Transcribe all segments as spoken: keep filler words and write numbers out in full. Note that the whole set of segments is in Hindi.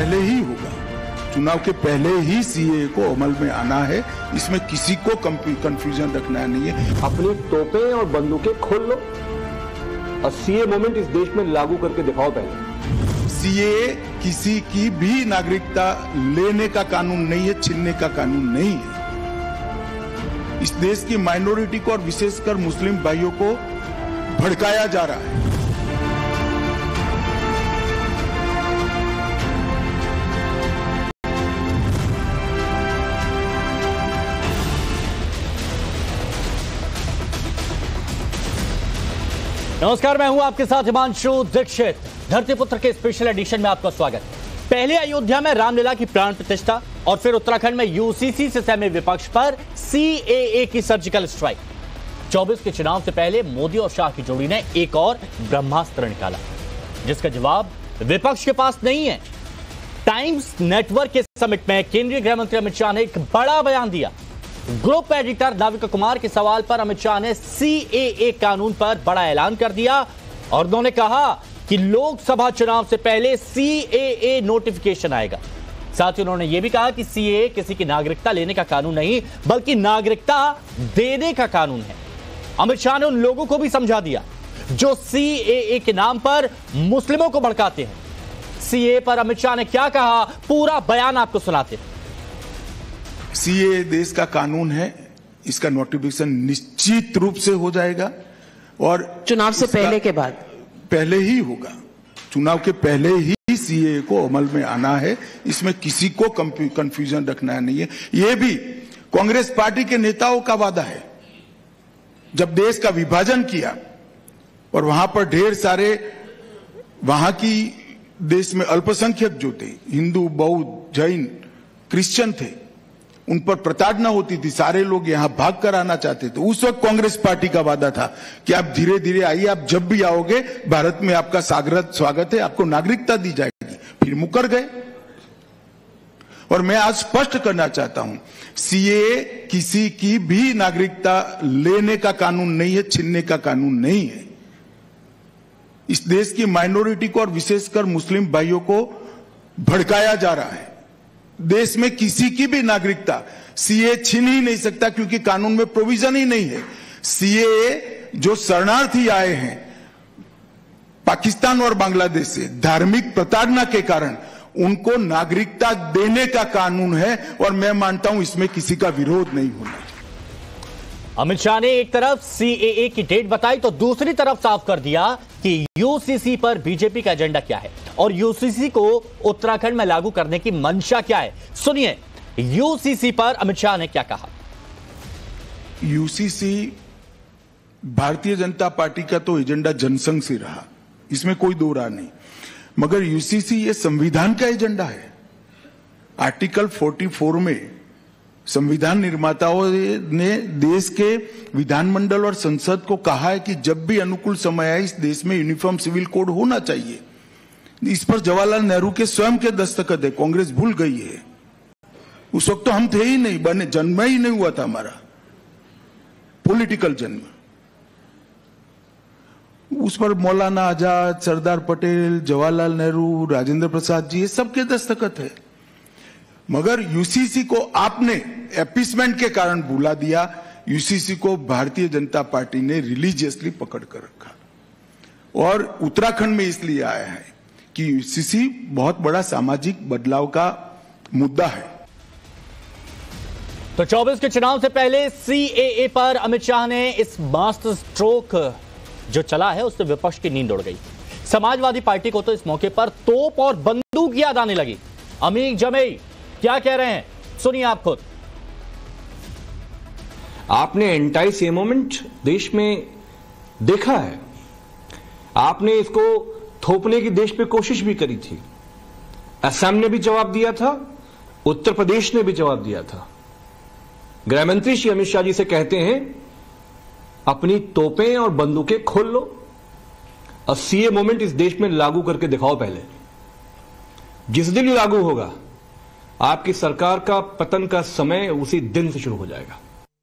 पहले ही होगा, चुनाव के पहले ही सीए को अमल में आना है, इसमें किसी को कंफ्यूजन रखना नहीं है। अपनी तोपें और बंदूकें खोल लो और सीए मूवमेंट इस देश में लागू करके दिखाओ। पहले सीए किसी की भी नागरिकता लेने का कानून नहीं है, छीनने का कानून नहीं है। इस देश की माइनॉरिटी को और विशेषकर मुस्लिम भाइयों को भड़काया जा रहा है। नमस्कार, मैं हूं आपके साथ हिमांशु दीक्षित। धरतीपुत्र के स्पेशल एडिशन में आपका स्वागत। पहले अयोध्या में रामलीला की प्राण प्रतिष्ठा और फिर उत्तराखंड में यूसीसी से सहमे विपक्ष पर सीएए की सर्जिकल स्ट्राइक। चौबीस के चुनाव से पहले मोदी और शाह की जोड़ी ने एक और ब्रह्मास्त्र निकाला, जिसका जवाब विपक्ष के पास नहीं है। टाइम्स नेटवर्क के समिट में केंद्रीय गृह मंत्री अमित शाह ने एक बड़ा बयान दिया। ग्रुप एडिटर नाविका कुमार के सवाल पर अमित शाह ने सीएए कानून पर बड़ा ऐलान कर दिया और उन्होंने कहा कि लोकसभा चुनाव से पहले सीएए नोटिफिकेशन आएगा। साथ ही उन्होंने यह भी कहा कि सीएए किसी की नागरिकता लेने का कानून नहीं, बल्कि नागरिकता देने का कानून है। अमित शाह ने उन लोगों को भी समझा दिया जो सीएए के नाम पर मुस्लिमों को भड़काते हैं। सीएए पर अमित शाह ने क्या कहा, पूरा बयान आपको सुनाते हैं। सीए देश का कानून है, इसका नोटिफिकेशन निश्चित रूप से हो जाएगा और चुनाव से पहले के बाद पहले ही होगा। चुनाव के पहले ही सीए को अमल में आना है, इसमें किसी को कंफ्यूजन रखना नहीं है। यह भी कांग्रेस पार्टी के नेताओं का वादा है। जब देश का विभाजन किया और वहां पर ढेर सारे वहां की देश में अल्पसंख्यक जो थे, हिंदू, बौद्ध, जैन, क्रिश्चियन थे, उन पर प्रताड़ना होती थी, सारे लोग यहां भाग कर आना चाहते थे। उस वक्त कांग्रेस पार्टी का वादा था कि आप धीरे धीरे आइए, आप जब भी आओगे भारत में आपका सागरत स्वागत है, आपको नागरिकता दी जाएगी। फिर मुकर गए। और मैं आज स्पष्ट करना चाहता हूं, सीए किसी की भी नागरिकता लेने का कानून नहीं है, छीनने का कानून नहीं है। इस देश की माइनॉरिटी को और विशेषकर मुस्लिम भाइयों को भड़काया जा रहा है। देश में किसी की भी नागरिकता सीए छीन ही नहीं सकता, क्योंकि कानून में प्रोविजन ही नहीं है। सीए जो शरणार्थी आए हैं पाकिस्तान और बांग्लादेश से धार्मिक प्रताड़ना के कारण, उनको नागरिकता देने का कानून है और मैं मानता हूं इसमें किसी का विरोध नहीं होना। अमित शाह ने एक तरफ सीएए की डेट बताई तो दूसरी तरफ साफ कर दिया कि यूसीसी पर बीजेपी का एजेंडा क्या है और यूसीसी को उत्तराखंड में लागू करने की मंशा क्या है। सुनिए यूसीसी पर अमित शाह ने क्या कहा। यूसीसी भारतीय जनता पार्टी का तो एजेंडा जनसंघ से रहा, इसमें कोई दो राय नहीं, मगर यूसीसी ये संविधान का एजेंडा है। आर्टिकल चौवालीस में संविधान निर्माताओं ने देश के विधानमंडल और संसद को कहा है कि जब भी अनुकूल समय आए इस देश में यूनिफॉर्म सिविल कोड होना चाहिए। इस पर जवाहरलाल नेहरू के स्वयं के दस्तखत है, कांग्रेस भूल गई है। उस वक्त तो हम थे ही नहीं, बने जन्म ही नहीं हुआ था हमारा पॉलिटिकल जन्म। उस पर मौलाना आजाद, सरदार पटेल, जवाहरलाल नेहरू, राजेंद्र प्रसाद जी, ये सबके दस्तखत है। मगर यूसीसी को आपने एपीसमेंट के कारण भुला दिया। यूसीसी को भारतीय जनता पार्टी ने रिलीजियसली पकड़ कर रखा और उत्तराखंड में इसलिए आया है कि यूसीसी बहुत बड़ा सामाजिक बदलाव का मुद्दा है। तो चौबीस के चुनाव से पहले सीएए पर अमित शाह ने इस मास्टर स्ट्रोक जो चला है उससे विपक्ष की नींद उड़ गई। समाजवादी पार्टी को तो इस मौके पर तोप और बंदूक याद आने लगी। अमीर जमेई क्या कह रहे हैं, सुनिए आप खुद। आपने एंटी सीए मूवमेंट देश में देखा है, आपने इसको थोपने की देश पे कोशिश भी करी थी। असम ने भी जवाब दिया था, उत्तर प्रदेश ने भी जवाब दिया था। गृह मंत्री श्री अमित शाह जी से कहते हैं अपनी तोपें और बंदूकें खोल लो और सीए मूवमेंट इस देश में लागू करके दिखाओ। पहले जिस दिन लागू होगा आपकी सरकार का पतन का समय उसी दिन से शुरू हो जाएगा।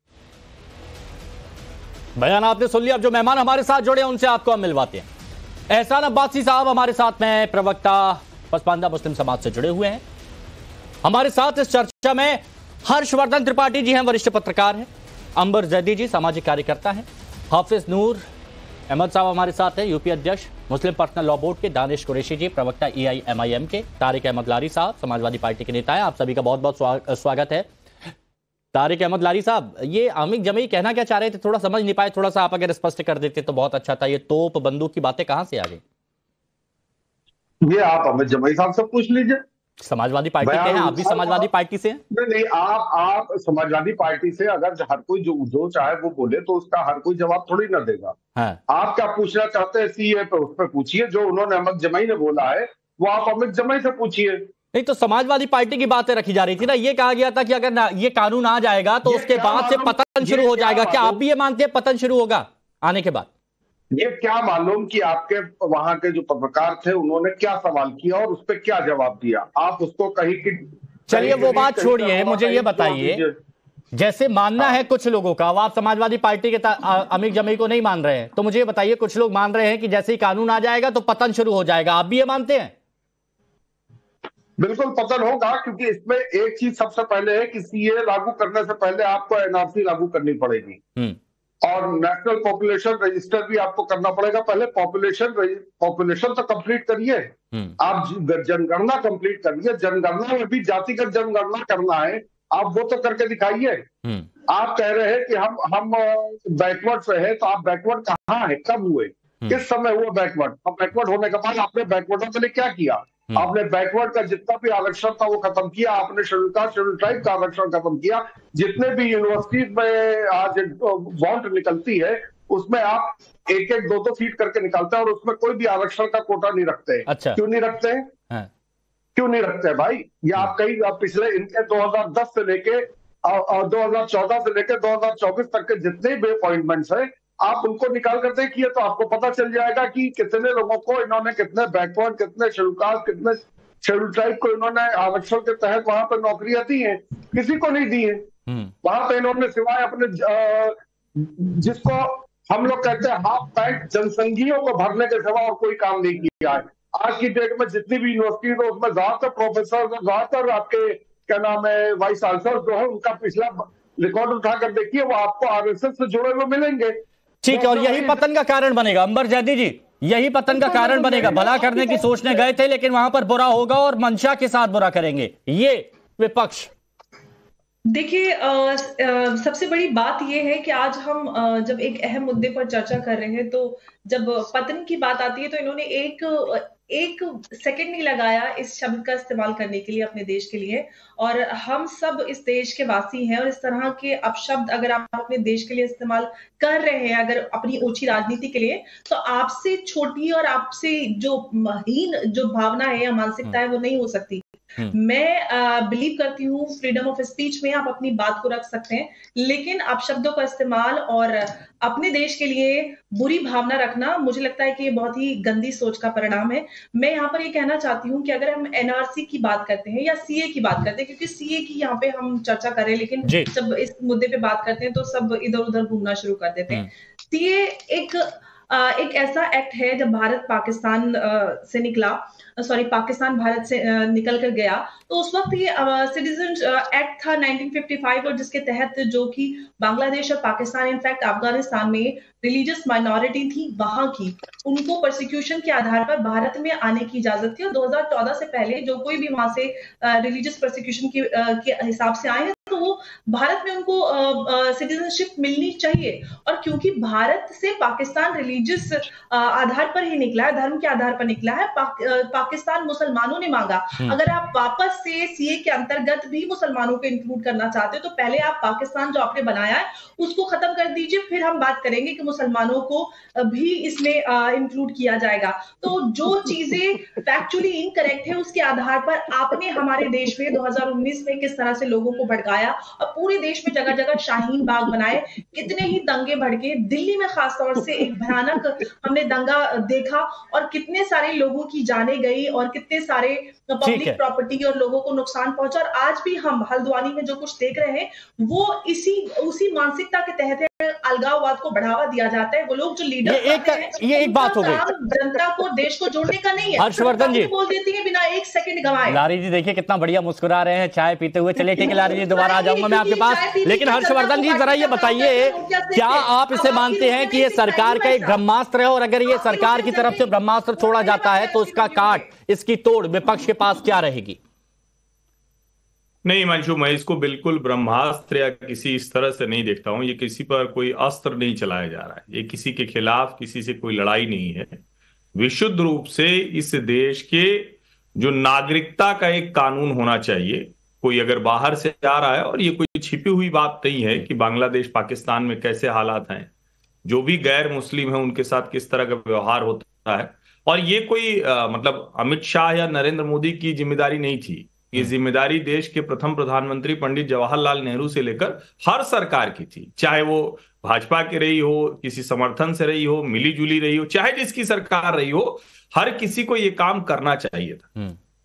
बयान आपने सुन लिया। अब जो मेहमान हमारे साथ जुड़े हैं उनसे आपको हम मिलवाते हैं। एहसान अब्बासी साहब हमारे साथ में, प्रवक्ता पसमानदा मुस्लिम समाज से जुड़े हुए हैं। हमारे साथ इस चर्चा में हर्षवर्धन त्रिपाठी जी हैं, वरिष्ठ पत्रकार हैं, अंबर जैदी जी सामाजिक कार्यकर्ता हैं, हाफिज नूर अहमद साहब हमारे साथ हैं, यूपी अध्यक्ष मुस्लिम पर्सनल लॉ बोर्ड के, दानिश कुरैशी जी प्रवक्ता ए आई एम आई एम के, तारिक अहमद लारी साहब समाजवादी पार्टी के नेता हैं। आप सभी का बहुत बहुत स्वागत है। तारिक अहमद लारी साहब, ये आमिर जमई कहना क्या चाह रहे थे, थोड़ा समझ नहीं पाए, थोड़ा सा आप अगर स्पष्ट कर देते तो बहुत अच्छा था। ये तोप बंदूक की बातें कहां से आ गई? ये आप आमिर जमई साहब से पूछ लीजिए। समाजवादी पार्टी के हैं, आप भी समाजवादी पार्टी से हैं? नहीं नहीं, आप आप समाजवादी पार्टी से अगर हर कोई जो जो चाहे वो बोले तो उसका हर कोई जवाब थोड़ी ना देगा। हाँ। आप क्या पूछना चाहते हैं सीए पे, उस पर पूछिए। जो उन्होंने अहमद जमई ने बोला है वो आप अमित जमई से पूछिए। नहीं तो समाजवादी पार्टी की बातें रखी जा रही थी ना, ये कहा गया था कि अगर ये कानून आ जाएगा तो उसके बाद से पतन शुरू हो जाएगा। क्या आप भी ये मानते हैं पतन शुरू होगा आने के बाद? ये क्या मालूम कि आपके वहां के जो पत्रकार थे उन्होंने क्या सवाल किया और उस पर क्या जवाब दिया। आप उसको कहीं की चलिए वो बात छोड़िए, मुझे ये बताइए, जैसे मानना है कुछ लोगों का, आप समाजवादी पार्टी के आमिर जमई को नहीं मान रहे हैं, तो मुझे ये बताइए, कुछ लोग मान रहे हैं कि जैसे ही कानून आ जाएगा तो पतन शुरू हो जाएगा, आप भी ये मानते हैं? बिल्कुल पतन होगा, क्योंकि इसमें एक चीज सबसे पहले है कि सीए लागू करने से पहले आपको एनआरसी लागू करनी पड़ेगी और नेशनल पॉपुलेशन रजिस्टर भी आपको करना पड़ेगा। पहले पॉपुलेशन पॉपुलेशन तो कंप्लीट करिए, आप जनगणना कंप्लीट करिए। जनगणना में भी जातिगत जनगणना करना है, आप वो तो करके दिखाइए। आप कह रहे हैं कि हम हम बैकवर्ड पे है, तो आप बैकवर्ड कहाँ है, कब हुए, किस समय हुआ बैकवर्ड? अब बैकवर्ड होने के बाद आपने बैकवर्डों के लिए क्या किया? आपने बैकवर्ड का जितना भी आरक्षण था वो खत्म किया, आपने शेड्यूल कास्ट शेड्यूल ट्राइब का आरक्षण खत्म किया। जितने भी यूनिवर्सिटीज में आज बॉन्ड निकलती है उसमें आप एक एक दो दो सीट करके निकालते हैं और उसमें कोई भी आरक्षण का कोटा नहीं रखते। अच्छा। क्यों नहीं रखते हैं? हाँ। क्यों नहीं रखते हैं भाई? ये आप कहीं पिछले इनके दो हज़ार दस से लेके दो हज़ार चौदह से लेके दो हज़ार चौबीस तक के जितने भी अपॉइंटमेंट्स है आप उनको निकाल कर देखिए तो आपको पता चल जाएगा कि कितने लोगों को इन्होंने, कितने बैकवर्ड, कितने शेड्यूल कास्ट, कितने शेड्यूल ट्राइब को इन्होंने आरक्षण के तहत वहां पर नौकरियां दी हैं। किसी को नहीं दी है। वहां पे इन्होंने सिवाय अपने जिसको हम लोग कहते हैं हाफ पैंट जनसंघियों को भरने के सिवा और कोई काम नहीं किया है। आज की डेट में जितनी भी यूनिवर्सिटी है उसमें ज्यादातर प्रोफेसर, ज्यादातर आपके क्या नाम है वाइस चांसलर जो है, उनका पिछला रिकॉर्ड उठाकर देखिए, वो आपको आरएसएस से जुड़े हुए मिलेंगे। ठीक है, और यही पतन का कारण बनेगा। अंबर जैदी जी, यही पतन का कारण बनेगा। भला करने की सोचने गए थे लेकिन वहां पर बुरा होगा और मंशा के साथ बुरा करेंगे ये विपक्ष। देखिए, सबसे बड़ी बात यह है कि आज हम आ, जब एक अहम मुद्दे पर चर्चा कर रहे हैं तो जब पतन की बात आती है तो इन्होंने एक एक सेकंड नहीं लगाया इस शब्द का इस्तेमाल करने के लिए अपने देश के लिए। और हम सब इस देश के वासी हैं और इस तरह के अपशब्द अगर आप अपने देश के लिए इस्तेमाल कर रहे हैं, अगर अपनी ओछी राजनीति के लिए, तो आपसे छोटी और आपसे जो हीन जो भावना है या मानसिकता है वो नहीं हो सकती। मैं बिलीव करती हूँ फ्रीडम ऑफ स्पीच में आप अपनी बात को रख सकते हैं, लेकिन आप शब्दों का इस्तेमाल और अपने देश के लिए बुरी भावना रखना, मुझे लगता है कि ये बहुत ही गंदी सोच का परिणाम है। मैं यहाँ पर ये कहना चाहती हूँ कि अगर हम एनआरसी की बात करते हैं या सीए की बात करते हैं, क्योंकि सीए की यहाँ पे हम चर्चा कर रहे हैं, लेकिन जब इस मुद्दे पे बात करते हैं तो सब इधर उधर घूमना शुरू कर देते हैं। सीए एक आ, एक ऐसा एक्ट है, जब भारत पाकिस्तान से निकला, सॉरी पाकिस्तान भारत से निकल कर गया, तो उस वक्त ये सिटीजन एक्ट था नाइनटीन फिफ्टी फाइव, और जिसके तहत जो कि बांग्लादेश और पाकिस्तान, इनफैक्ट अफगानिस्तान में रिलीजियस माइनॉरिटी थी वहां की, उनको प्रोसिक्यूशन के आधार पर भारत में आने की इजाजत थी। और दो हज़ार चौदह से पहले जो कोई भी वहां से रिलीजियस प्रोसिक्यूशन के, के हिसाब से आए हैं तो वो भारत में उनको सिटीजनशिप मिलनी चाहिए। और क्योंकि भारत से पाकिस्तान रिलीजियस आधार पर ही निकला है, धर्म के आधार पर निकला है, पाक, पाकिस्तान मुसलमानों ने मांगा, अगर आप वापस से सीए के अंतर्गत भी मुसलमानों को इंक्लूड करना चाहते हो तो पहले आप पाकिस्तान जो आपने बनाया है उसको खत्म कर दीजिए, फिर हम बात करेंगे कि मुसलमानों को भी इसमें इंक्लूड किया जाएगा। तो जो चीजें फैक्चुअली इनकरेक्ट है उसके आधार पर आपने हमारे देश में दो हज़ार उन्नीस में किस तरह से लोगों को भड़काया और पूरे देश में जगह जगह शाहीन बाग बनाए, कितने ही दंगे भड़के, दिल्ली में खासतौर से एक भयानक हमने दंगा देखा और कितने सारे लोगों की जाने गई और कितने सारे पब्लिक प्रॉपर्टी और लोगों को नुकसान पहुंचा। और आज भी हम हल्द्वानी में जो कुछ देख रहे हैं वो इसी उसी मानसिकता के तहत है। अलगाववाद को बढ़ावा दिया जाता है। वो लोग जो लीडर ये एक ये एक बात हो गई, जनता को देश को जोड़ने का नहीं है। हर्षवर्धन जी बोल देती है बिना एक सेकंड गंवाए। लारी जी देखिए कितना बढ़िया मुस्कुरा रहे हैं चाय पीते हुए। चलिए ठीक है लारी जी, दोबारा आ जाऊंगा मैं आपके पास, लेकिन हर्षवर्धन जी जरा ये बताइए, क्या आप इसे मानते हैं कि ये सरकार का एक ब्रह्मास्त्र है, और अगर ये सरकार की तरफ से ब्रह्मास्त्र छोड़ा जाता है तो इसका काट, इसकी तोड़ विपक्ष के पास क्या रहेगी? नहीं हिमांशु, मैं इसको बिल्कुल ब्रह्मास्त्र या किसी इस तरह से नहीं देखता हूं। ये किसी पर कोई अस्त्र नहीं चलाया जा रहा है, ये किसी के खिलाफ किसी से कोई लड़ाई नहीं है। विशुद्ध रूप से इस देश के जो नागरिकता का एक कानून होना चाहिए, कोई अगर बाहर से आ रहा है, और ये कोई छिपी हुई बात नहीं है कि बांग्लादेश पाकिस्तान में कैसे हालात हैं, जो भी गैर मुस्लिम है उनके साथ किस तरह का व्यवहार होता है, और ये कोई आ, मतलब अमित शाह या नरेंद्र मोदी की जिम्मेदारी नहीं थी। ये जिम्मेदारी देश के प्रथम प्रधानमंत्री पंडित जवाहरलाल नेहरू से लेकर हर सरकार की थी, चाहे वो भाजपा की रही हो, किसी समर्थन से रही हो, मिली जुली रही हो, चाहे जिसकी सरकार रही हो, हर किसी को ये काम करना चाहिए था।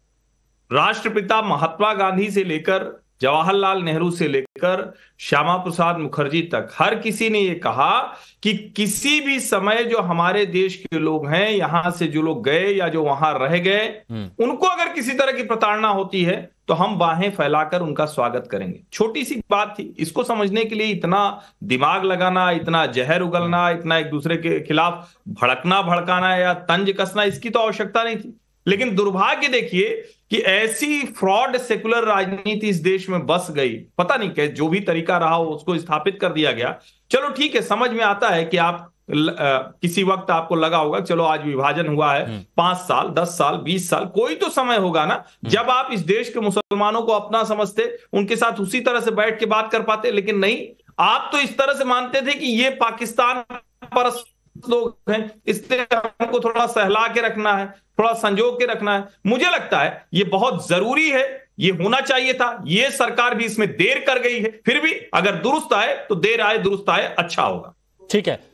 राष्ट्रपिता महात्मा गांधी से लेकर जवाहरलाल नेहरू से लेकर श्यामा प्रसाद मुखर्जी तक हर किसी ने ये कहा कि किसी भी समय जो हमारे देश के लोग हैं, यहां से जो लोग गए या जो वहां रह गए, उनको अगर किसी तरह की प्रताड़ना होती है तो हम बाहें फैलाकर उनका स्वागत करेंगे। छोटी सी बात थी, इसको समझने के लिए इतना दिमाग लगाना, इतना जहर उगलना, इतना एक दूसरे के खिलाफ भड़कना भड़काना या तंज कसना, इसकी तो आवश्यकता नहीं थी। लेकिन दुर्भाग्य देखिए कि ऐसी फ्रॉड सेकुलर राजनीति इस देश में बस गई। पता नहीं कैसे, जो भी तरीका रहा हो उसको स्थापित कर दिया गया। चलो ठीक है, समझ में आता है कि आप ल, आ, किसी वक्त आपको लगा होगा चलो आज विभाजन हुआ है, पांच साल दस साल बीस साल कोई तो समय होगा ना जब आप इस देश के मुसलमानों को अपना समझते, उनके साथ उसी तरह से बैठ के बात कर पाते। लेकिन नहीं, आप तो इस तरह से मानते थे कि ये पाकिस्तान पर लोग हैं, इससे हमको थोड़ा सहला के रखना है, थोड़ा संजो के रखना है। मुझे लगता है ये बहुत जरूरी है, ये होना चाहिए था। ये सरकार भी इसमें देर कर गई है, फिर भी अगर दुरुस्त आए तो देर आए दुरुस्त आए अच्छा होगा। ठीक है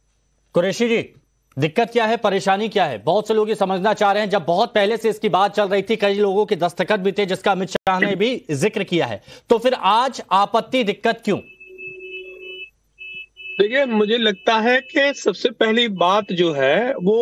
कुरैशी जी, दिक्कत क्या है, परेशानी क्या है? बहुत से लोग ये समझना चाह रहे हैं, जब बहुत पहले से इसकी बात चल रही थी, कई लोगों के दस्तखत भी थे जिसका अमित शाह ने भी जिक्र किया है, तो फिर आज आपत्ति दिक्कत क्यों? देखिए मुझे लगता है कि सबसे पहली बात जो है वो,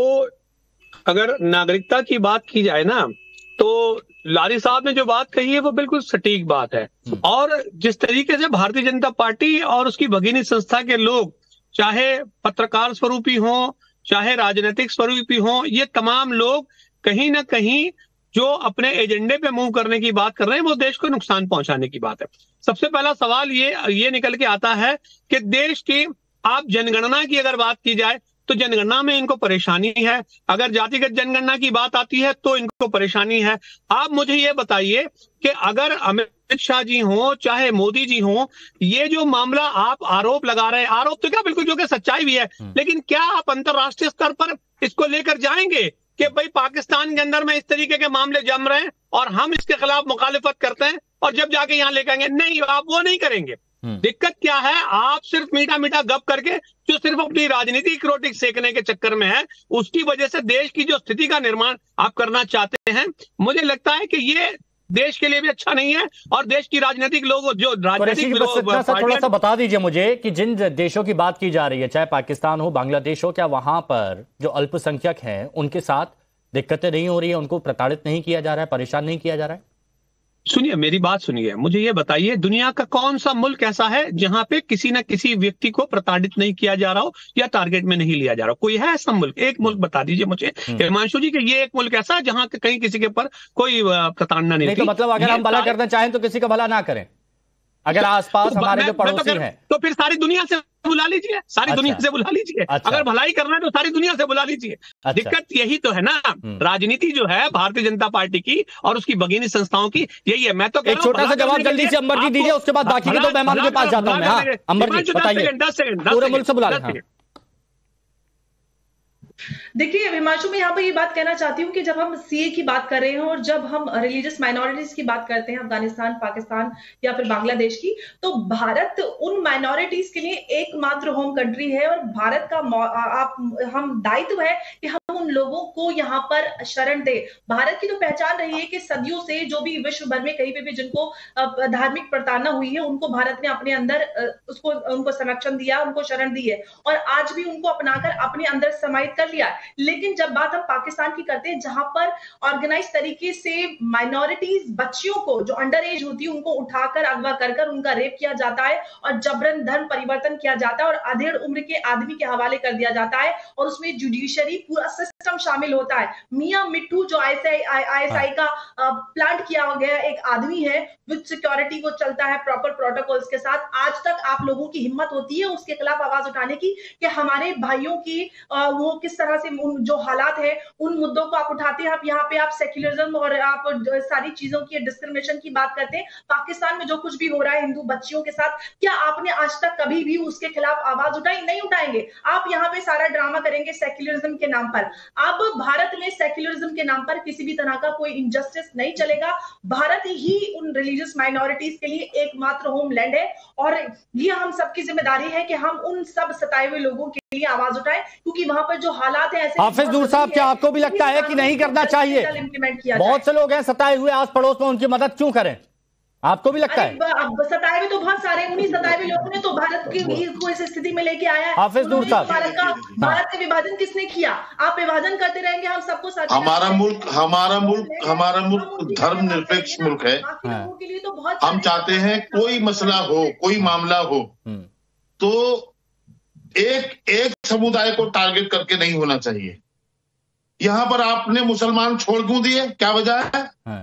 अगर नागरिकता की बात की जाए ना, तो लारी साहब ने जो बात कही है वो बिल्कुल सटीक बात है। और जिस तरीके से भारतीय जनता पार्टी और उसकी भगिनी संस्था के लोग, चाहे पत्रकार स्वरूपी हो, चाहे राजनीतिक स्वरूपी हो, ये तमाम लोग कहीं ना कहीं जो अपने एजेंडे पे मूव करने की बात कर रहे हैं वो देश को नुकसान पहुंचाने की बात है। सबसे पहला सवाल ये ये निकल के आता है कि देश की, आप जनगणना की अगर बात की जाए तो जनगणना में इनको परेशानी है, अगर जातिगत जनगणना की बात आती है तो इनको परेशानी है। आप मुझे ये बताइए कि अगर अमित शाह जी हो चाहे मोदी जी हो, ये जो मामला आप आरोप लगा रहे हैं, आरोप तो क्या बिल्कुल जो कि सच्चाई भी है, लेकिन क्या आप अंतर्राष्ट्रीय स्तर पर इसको लेकर जाएंगे कि भाई पाकिस्तान के अंदर में इस तरीके के मामले जम रहे हैं और हम इसके खिलाफ मुखालिफत करते हैं, और जब जाके यहाँ लेकर आएंगे? नहीं, आप वो नहीं करेंगे। दिक्कत क्या है, आप सिर्फ मीठा मीठा गप करके जो सिर्फ अपनी राजनीतिक रोटी सेकने के चक्कर में है, उसकी वजह से देश की जो स्थिति का निर्माण आप करना चाहते हैं, मुझे लगता है कि ये देश के लिए भी अच्छा नहीं है। और देश की राजनीतिक लोग जो राजनीतिक थोड़ा सा बता दीजिए मुझे कि जिन देशों की बात की जा रही है, चाहे पाकिस्तान हो, बांग्लादेश हो, क्या वहां पर जो अल्पसंख्यक हैं उनके साथ दिक्कतें नहीं हो रही है, उनको प्रताड़ित नहीं किया जा रहा है, परेशान नहीं किया जा रहा है? सुनिए मेरी बात सुनिए, मुझे ये बताइए दुनिया का कौन सा मुल्क ऐसा है जहां पे किसी न किसी व्यक्ति को प्रताड़ित नहीं किया जा रहा हो या टारगेट में नहीं लिया जा रहा हो? कोई है ऐसा मुल्क? एक मुल्क बता दीजिए मुझे हिमांशु जी कि ये एक मुल्क ऐसा है जहां कहीं किसी के ऊपर कोई प्रताड़ना नहीं, नहीं तो मतलब अगर हम भला करना चाहें तो किसी का भला ना करें, अगर आसपास हमारे जो पड़ोसी हैं तो फिर सारी दुनिया से बुला लीजिए, सारी अच्छा, दुनिया से बुला लीजिए। अच्छा, अगर भलाई करना है तो सारी दुनिया से बुला लीजिए। अच्छा, दिक्कत यही तो है ना, राजनीति जो है भारतीय जनता पार्टी की और उसकी भगिनी संस्थाओं की यही है। मैं तो एक छोटा सा जवाब जल्दी से अंबर जी दीजिए, उसके बाद बाकी के दो मेहमानों के पास जाता हूं मैं। अंबर जी बताइए, दस सेकंड पूरे मुल्क से बुला रहे हैं। देखिए हिमांशु, मैं यहाँ पर ये बात कहना चाहती हूँ कि जब हम सीए की बात कर रहे हैं और जब हम रिलीजियस माइनॉरिटीज की बात करते हैं, अफगानिस्तान, पाकिस्तान या फिर बांग्लादेश की, तो भारत उन माइनॉरिटीज के लिए एकमात्र होम कंट्री है और भारत का आप हम दायित्व है कि हम उन लोगों को यहाँ पर शरण दे। भारत की तो पहचान रही है कि सदियों से जो भी विश्व भर में कहीं पे भी जिनको धार्मिक प्रताड़ना हुई है उनको भारत ने अपने अंदर उसको उनको संरक्षण दिया, उनको शरण दी है और आज भी उनको अपनाकर अपने अंदर समाहित कर लिया। लेकिन जब बात हम पाकिस्तान की करते हैं जहां पर ऑर्गेनाइज तरीके से माइनॉरिटीज बच्चियों को जो अंडर एज होती है उनको उठाकर अगवा कर कर उनका रेप किया जाता है और जबरन धर्म परिवर्तन किया जाता है और अधेड़ उम्र के आदमी के हवाले कर दिया जाता है और उसमें जुडिशरी पूरा सिस्टम शामिल होता है। मियां मिट्टू जो आईएसआई का प्लांट किया गया एक आदमी है विद सिक्योरिटी, वो चलता है प्रॉपर प्रोटोकॉल्स के साथ। आज तक आप लोगों की हिम्मत होती है उसके खिलाफ आवाज उठाने की कि हमारे भाइयों की वो किस तरह से जो हालात है उन मुद्दों को आप उठाते हैं। आप यहाँ पे आप सेक्युलरिज्म और आप सारी चीजों की डिस्क्रिमिनेशन की बात करते हैं। पाकिस्तान में जो कुछ भी हो रहा है हिंदू बच्चियों के साथ, क्या आपने आज तक कभी भी उसके खिलाफ आवाज उठाई? नहीं उठाएंगे। आप यहाँ पे सारा ड्रामा करेंगे सेक्युलरिज्म के नाम पर। अब भारत में सेक्युलरिज्म के नाम पर किसी भी तरह का कोई इनजस्टिस नहीं चलेगा। भारत ही उन रिलीजियस माइनॉरिटीज के लिए एकमात्र होमलैंड है और ये हम सबकी जिम्मेदारी है कि हम उन सब सताए हुए लोगों के लिए आवाज उठाएं क्योंकि वहां पर जो हालात है ऐसे। हाफिज नूर साहब, क्या आपको भी लगता है कि नहीं करना चाहिए? बहुत से लोग हैं सताए हुए आस पड़ोस में, उनकी मदद क्यों करें? आपको भी लगता है? सताए हुए तो बहुत सारे, उन्हीं सताए हुए लोगों ने तो भारत की को इस स्थिति में लेके आया है। हाफिज नूर साहब, भारत का भारत का विभाजन किसने किया? आप विभाजन करते रहेंगे, हम सबको साथ। हमारा मुल्क हमारा मुल्क हमारा मुल्क धर्म निरपेक्ष मुल्क है। के लिए तो बहुत हम चाहते हैं कोई मसला हो, कोई मामला हो तो एक एक समुदाय को टारगेट करके नहीं होना चाहिए। यहां पर आपने मुसलमान छोड़ क्यों दिए? क्या वजह है?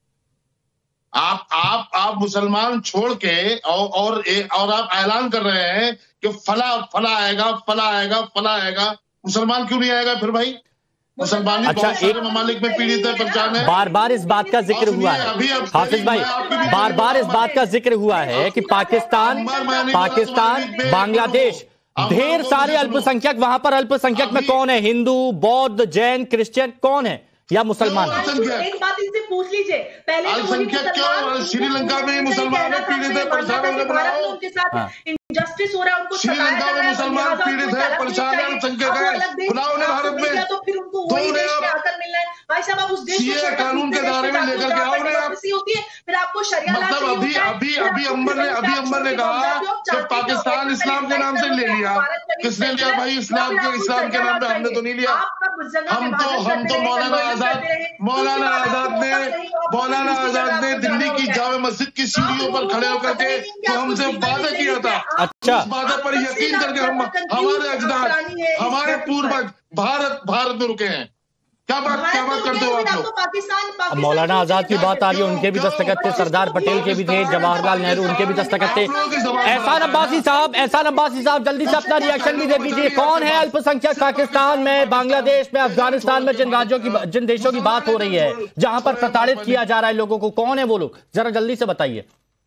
आप आप आप मुसलमान छोड़ के और और, और आप ऐलान कर रहे हैं कि फला फला आएगा फला आएगा फला आएगा। मुसलमान क्यों नहीं आएगा फिर भाई? मुसलमान अच्छा, बहुत सारे ममालिक में पीड़ित है, परेशान है। बार बार इस बात का जिक्र हुआ है हाफिज भाई, बार बार इस बात का जिक्र हुआ है कि पाकिस्तान पाकिस्तान बांग्लादेश ढेर सारे अल्पसंख्यक, वहां पर अल्पसंख्यक में कौन है? हिंदू, बौद्ध, जैन, क्रिश्चियन, कौन है या मुसलमान? एक बात इनसे पूछ लीजिए पहले। अल्पसंख्यक क्यों? श्रीलंका में मुसलमान पीड़ित है, परेशान है, उनके साथ इंजस्टिस हो रहा है, उनको श्रीलंका में मुसलमान पीड़ित है, परेशान है, अल्पसंख्यक है। बुलाओ उन्हें भारत में, तो फिर उनको वही देश में आकर मिलना है। भाई साहब, आप उस देश को कानून के दायरे में लेकर के आओ उन्हें। होती है फिर आपको शरिया मतलब अभी अभी अभी अंबर ने अभी अंबर ने कहा कि पाकिस्तान इस्लाम के नाम से ले लिया। किसने लिया भाई? इस्लाम के इस्लाम के नाम पे हमने तो नहीं लिया। हम तो हम तो मौलाना आजाद मौलाना आजाद ने मौलाना आजाद ने दिल्ली की जामे मस्जिद की सीढ़ियों पर खड़े होकर के तो हमसे वादा किया था। अच्छा, उस वादा पर यकीन करके हम हमारे अजदाद हमारे पूर्वज भारत भारत में रुके हैं। क्या बात क्या बात करते हो आप लोग? मौलाना आजाद की बात आ रही है, उनके भी दस्तखत थे, सरदार पटेल के भी थे, जवाहरलाल नेहरू उनके भी दस्तखत थे। एहसान अब्बासी साहब एहसान अब्बासी साहब जल्दी से अपना रिएक्शन भी दे दीजिए। कौन है अल्पसंख्यक पाकिस्तान में, बांग्लादेश में, अफगानिस्तान में, जिन राज्यों की जिन देशों की बात हो रही है जहां पर प्रताड़ित किया जा रहा है लोगों को, कौन है वो लोग? जरा जल्दी से बताइए।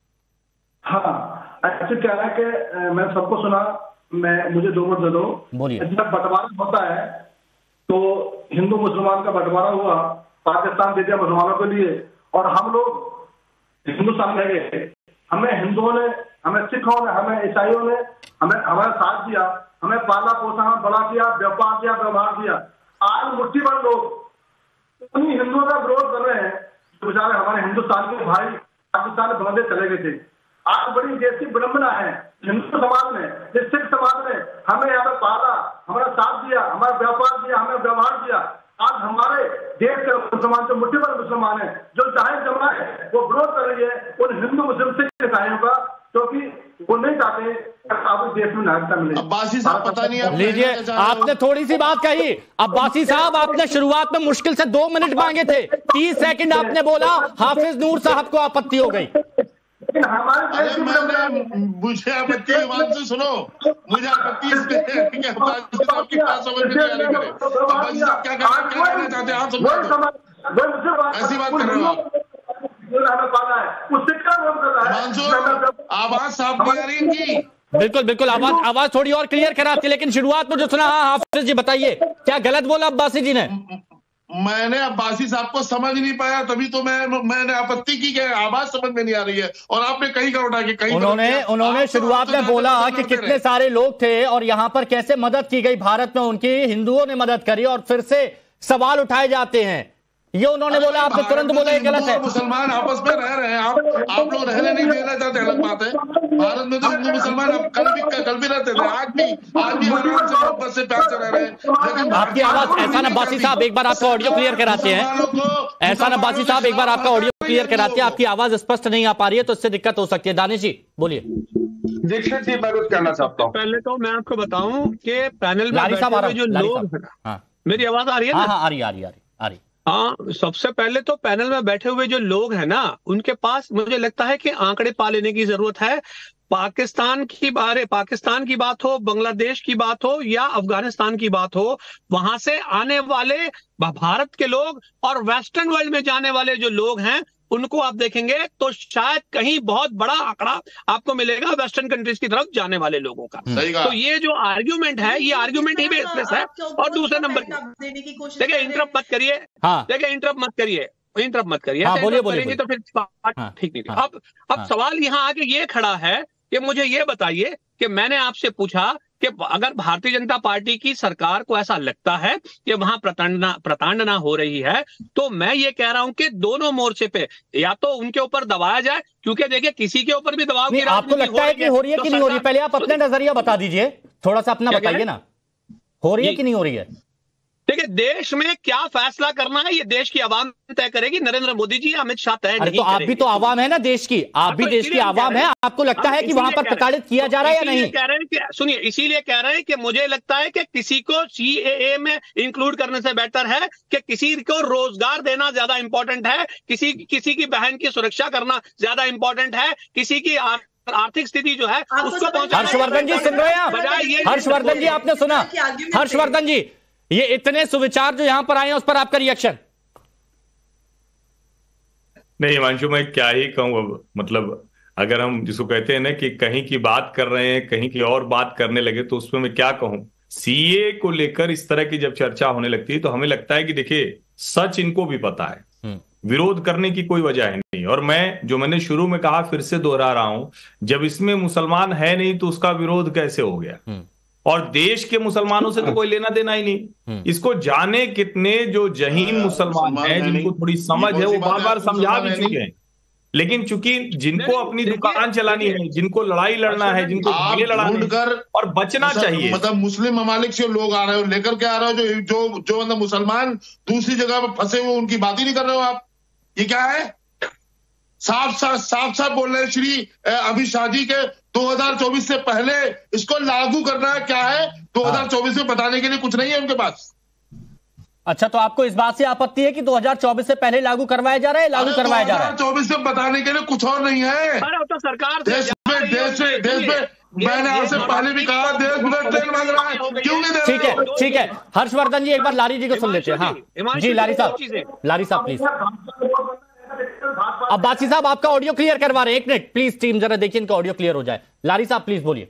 हाँ, ऐसे क्या है कि मैं सबको सुना, मैं मुझे दो मिनट दे दो। बोलिए। जब बंटवारा होता है तो हिंदू मुसलमान का बंटवारा हुआ, पाकिस्तान दे दिया मुसलमानों के लिए और हम लोग हिंदुस्तान में गए। हमें हिंदुओं ने, हमें सिखों ने, हमें ईसाइयों ने हमें हमारा साथ दिया, हमें पाला पोसा, हमें बड़ा किया, व्यापार किया, व्यवहार किया। आज मुट्ठी भर लोग उन्हीं हिंदुओं का विरोध कर रहे हैं जो बेचारे हमारे हिंदुस्तान के भाई पाकिस्तान में बांग्लादेश चले गए थे। आज बड़ी देश की विडंबना है हिंदू समाज ने, सिख समाज ने हमें यहाँ पे पाला, हमारा साथ दिया, हमारा व्यापार किया, हमें व्यवहार किया। आज हमारे देश के मुसलमान जो मुट्ठी भर मुसलमान है जो चाहे जमा है वो विरोध कर रही है उन हिंदू मुस्लिम सिख ईसाइयों का, क्योंकि वो नहीं चाहते आप देश में नागरिकता मिले। अब्बासी साहब पता नहीं लीजिए, आपने थोड़ी सी बात कही। अब्बासी साहब, आपने शुरुआत में मुश्किल से दो मिनट मांगे थे, तीस सेकंड आपने बोला, हाफिज नूर साहब को आपत्ति हो गई। मुझे आपत्ति हिमांशु सुनो, मुझे आपत्ति इसमें है कि आपकी बात समझ में नहीं आ रही है। अब्बासी साहब क्या कहना चाहते हैं आप समझो, ऐसी बात कर रहे हो आप। हिमांशु, आवाज साफ नहीं आ रही इनकी। बिल्कुल बिल्कुल, आवाज आवाज थोड़ी और क्लियर कराती, लेकिन शुरुआत में जो सुना, हाँ हाफिज जी बताइए, क्या गलत बोला अब्बासी जी ने? मैंने अब्बासी साहब को समझ नहीं पाया, तभी तो मैं मैंने आपत्ति की कि आवाज समझ में नहीं आ रही है और आपने कहीं का उठा के कहीं उन्होंने उन्होंने शुरुआत में बोला कि कितने सारे लोग थे और यहाँ पर कैसे मदद की गई भारत में उनकी, हिंदुओं ने मदद करी और फिर से सवाल उठाए जाते हैं। ये उन्होंने बोला, आपने तुरंत बोला ये गलत है। मुसलमान आपस में रह रहे हैं, आप आप लोग रहने नहीं देना चाहते, अलग बात है। भारत में तो हिंदू मुसलमान कल भी कल भी रहते थे, आज भी आज भी आराम से मोहब्बत से प्यार से रह रहे हैं। लेकिन आपकी आवाज, एहसान अब्बासी साहब एक बार आपका ऑडियो क्लियर कराते हैं। एहसान अब्बासी साहब एक बार आपका ऑडियो क्लियर कराते हैं, आपकी आवाज स्पष्ट नहीं आ पा रही है तो इससे दिक्कत हो सकती है। दानिश जी बोलिए। दीक्षित जी मैं कुछ कहना चाहता हूँ। पहले तो मैं आपको बताऊं कि पैनल में लारी साहब आ रहा जो लोग हैं, हाँ मेरी आवाज आ रही है? हाँ हाँ आ रही आ रही आ रही आ रही हाँ, सबसे पहले तो पैनल में बैठे हुए जो लोग हैं ना, उनके पास मुझे लगता है कि आंकड़े पा लेने की जरूरत है। पाकिस्तान की बारे पाकिस्तान की बात हो, बांग्लादेश की बात हो या अफगानिस्तान की बात हो, वहां से आने वाले भारत के लोग और वेस्टर्न वर्ल्ड में जाने वाले जो लोग हैं, उनको आप देखेंगे तो शायद कहीं बहुत बड़ा आंकड़ा आपको मिलेगा वेस्टर्न कंट्रीज की तरफ जाने वाले लोगों का। तो ये जो आर्ग्यूमेंट है, ये आर्ग्यूमेंट ही बेसलेस है। और दूसरे नंबर देखिए, इंटरप्ट मत करिए, देखिए इंटरप्ट मत करिए, इंटरप्ट मत करिए, बोलिए बोलिए तो फिर बात ठीक नहीं। अब अब सवाल यहाँ आके ये खड़ा है कि मुझे ये बताइए कि मैंने आपसे पूछा कि अगर भारतीय जनता पार्टी की सरकार को ऐसा लगता है कि वहां प्रताड़ना प्रताड़ना हो रही है, तो मैं ये कह रहा हूं कि दोनों मोर्चे पे या तो उनके ऊपर दबाया जाए, क्योंकि देखिए किसी के ऊपर भी दबाव की आपको लगता है कि हो रही है कि नहीं हो रही है? पहले आप अपना नजरिया बता दीजिए, थोड़ा सा अपना बताइए ना, हो रही है कि नहीं हो रही है? देखिए, देश में क्या फैसला करना है ये देश की आवाम तय करेगी, नरेंद्र मोदी जी, अमित शाह तय नहीं तो आप भी तो आवाम है ना देश की, आप भी देश की आवाम है। आपको लगता है कि वहां पर प्रताड़ित किया जा रहा है या नहीं? कह रहे हैं कि सुनिए, इसीलिए कह रहे हैं कि मुझे लगता है कि किसी को सीएए में इंक्लूड करने से बेहतर है कि किसी को रोजगार देना ज्यादा इंपॉर्टेंट है, किसी किसी की बहन की सुरक्षा करना ज्यादा इंपॉर्टेंट है, किसी की आर्थिक स्थिति जो है उसको पहुंचाना। हर्षवर्धन जी सुन रहे हैं आप? हर्षवर्धन जी आपने सुना? हर्षवर्धन जी, ये इतने सुविचार जो यहां पर आए हैं उस पर आपका रिएक्शन? नहीं हिमांशु, मैं क्या ही कहूं अब, मतलब अगर हम जिसको कहते हैं ना कि कहीं की बात कर रहे हैं, कहीं की और बात करने लगे, तो उसमें मैं क्या कहूं। सीए को लेकर इस तरह की जब चर्चा होने लगती है तो हमें लगता है कि देखिए, सच इनको भी पता है, विरोध करने की कोई वजह है नहीं। और मैं जो मैंने शुरू में कहा फिर से दोहरा रहा हूं, जब इसमें मुसलमान है नहीं तो उसका विरोध कैसे हो गया? और देश के मुसलमानों से तो कोई लेना देना ही नहीं। इसको जाने कितने जो जहीन मुसलमान हैं, जिनको थोड़ी समझ है, वो बार बार समझा भी चुके हैं। लेकिन चूंकि जिनको अपनी दुकान चलानी है, जिनको लड़ाई लड़ना है, जिनको भागे लड़ाना है और बचना चाहिए, मतलब मुस्लिम ममालिक से लोग आ रहे हो, लेकर के आ रहे हो जो जो जो मतलब मुसलमान दूसरी जगह पर फंसे हुए, उनकी बात ही नहीं कर रहे हो आप। ये क्या है? साफ साफ साफ साफ बोल रहे हैं श्री अमित शाह जी के दो हज़ार चौबीस से पहले इसको लागू करना है। क्या है दो हज़ार चौबीस में बताने के लिए कुछ नहीं है उनके पास। अच्छा, तो आपको इस बात से आपत्ति है कि दो हज़ार चौबीस से पहले लागू करवाया जा रहा है? लागू करवाया जा रहा है, दो हज़ार चौबीस से बताने के लिए कुछ और नहीं है। अरे तो सरकार देश में देश में देश में मैंने आपसे पहले भी कहा, देश में ट्रेन मांग रहा है, क्यों नहीं दे रहे? ठीक है ठीक है, हर्षवर्धन जी एक बार लारी जी को सुन लेते हैं। हाँ जी, लारी साहब, लारी साहब प्लीज। अब्बासी साहब आपका ऑडियो क्लियर करवा रहे हैं, एक मिनट प्लीज टीम, जरा देखिए इनका ऑडियो क्लियर हो जाए। लारी साहब प्लीज बोलिए।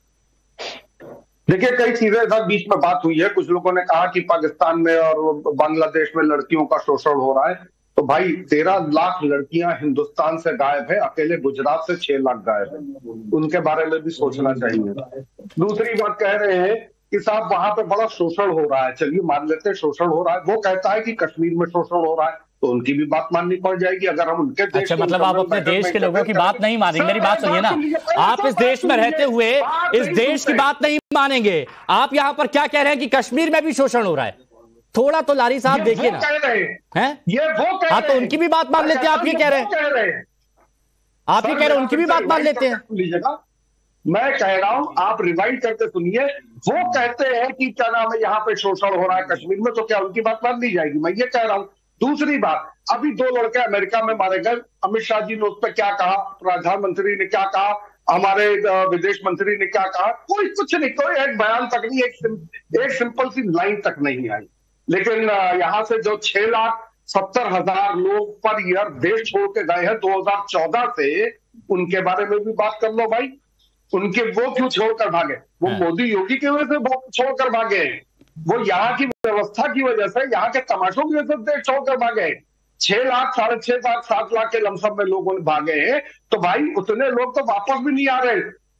देखिए, कई चीजें सर बीच में बात हुई है। कुछ लोगों ने कहा कि पाकिस्तान में और बांग्लादेश में लड़कियों का शोषण हो रहा है। तो भाई, तेरह लाख लड़कियां हिंदुस्तान से गायब है, अकेले गुजरात से छह लाख गायब है, उनके बारे में भी सोचना चाहिए। दूसरी बात कह रहे हैं कि साहब वहां पे बड़ा शोषण हो रहा है, चलिए मान लेते हैं शोषण हो रहा है। वो कहता है कि कश्मीर में शोषण हो रहा है, तो उनकी भी बात माननी पड़ जाएगी। अगर हम उनके देश अच्छा, मतलब आप अपने देश के लोगों की बात नहीं मानेंगे? मेरी बात सुनिए ना, आप इस देश में रहते हुए इस देश की बात नहीं मानेंगे। आप यहाँ पर क्या कह रहे हैं कि कश्मीर में भी शोषण हो रहा है? थोड़ा तो लारी साहब देखिए ना, हैं? ये वो कह हाँ, तो उनकी भी बात मान लेते हैं। आप ये कह रहे हैं, आप ये कह रहे हैं उनकी भी बात मान लेते हैं। मैं कह रहा हूं, आप रिवाइंड करके सुनिए। वो कहते हैं कि क्या नाम है, यहाँ पे शोषण हो रहा है कश्मीर में, तो क्या उनकी बात मान ली जाएगी? मैं ये कह रहा हूं। दूसरी बात, अभी दो लड़के अमेरिका में मारे गए, अमित शाह जी ने उस पर क्या कहा, प्रधानमंत्री ने क्या कहा, हमारे विदेश मंत्री ने क्या कहा? कोई कुछ नहीं, कोई एक बयान तक नहीं, एक, सिम, एक सिंपल सी लाइन तक नहीं आई। लेकिन यहां से जो छह लाख सत्तर हजार लोग पर ईयर देश छोड़ के गए हैं दो हज़ार चौदह से, उनके बारे में भी बात कर लो भाई। उनके वो क्यों छोड़कर भागे? वो मोदी योगी की वजह से छोड़कर भागे हैं, वो यहाँ की व्यवस्था की वजह से, यहाँ के तमाशों की वजह से देश छोड़कर भागे। छह लाख साढ़े छह लाख सात लाख के लमसम में लोगों ने भागे हैं, तो भाई उतने लोग तो वापस भी नहीं आ रहे।